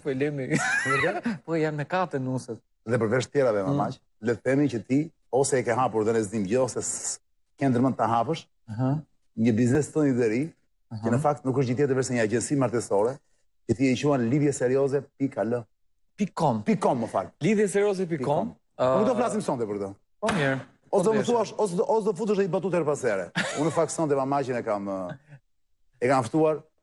po e lemi. Po janë me katë nusët. Dhe përveç tjerave më maq, le të themi që ti ose e ke hapur dhe ne s'dim gjë ose ke ndërmend ta hapësh një biznes të një ri, që në fakt nuk është gjë tjetër veçse një agjenci martesore, që ti e quan lidhje serioze .al. .com. .com, më fal. Lidhje serioze.com. Po nuk do flasim sonte për të. Po mirë. Ose do më thuash, ose do futesh dhe i batutë her pas here. Unë në fakt sonte mamaqin e kam ftuar